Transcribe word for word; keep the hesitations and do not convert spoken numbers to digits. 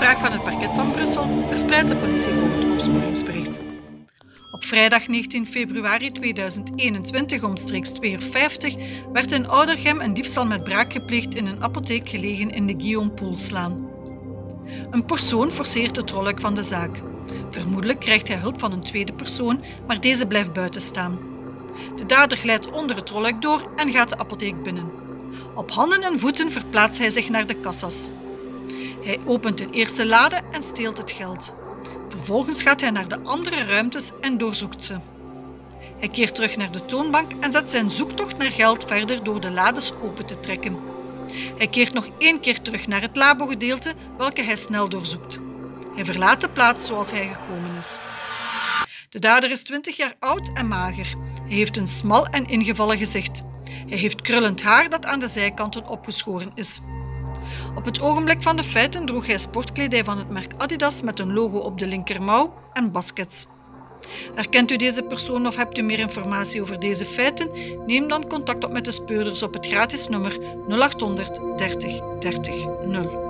vraag van het parket van Brussel verspreidt de politie volgend opsporingsbericht. Op vrijdag negentien februari tweeduizend eenentwintig omstreeks twee uur vijftig werd in Oudergem een diefstal met braak gepleegd in een apotheek gelegen in de Guillaume Poelslaan. Een persoon forceert het rolluik van de zaak. Vermoedelijk krijgt hij hulp van een tweede persoon, maar deze blijft buiten staan. De dader glijdt onder het rolluik door en gaat de apotheek binnen. Op handen en voeten verplaatst hij zich naar de kassas. Hij opent een eerste lade en steelt het geld. Vervolgens gaat hij naar de andere ruimtes en doorzoekt ze. Hij keert terug naar de toonbank en zet zijn zoektocht naar geld verder door de lades open te trekken. Hij keert nog één keer terug naar het labogedeelte, welke hij snel doorzoekt. Hij verlaat de plaats zoals hij gekomen is. De dader is twintig jaar oud en mager. Hij heeft een smal en ingevallen gezicht. Hij heeft krullend haar dat aan de zijkanten opgeschoren is. Op het ogenblik van de feiten droeg hij sportkledij van het merk Adidas met een logo op de linkermouw en baskets. Herkent u deze persoon of hebt u meer informatie over deze feiten? Neem dan contact op met de speurders op het gratis nummer nul achthonderd dertig dertig nul.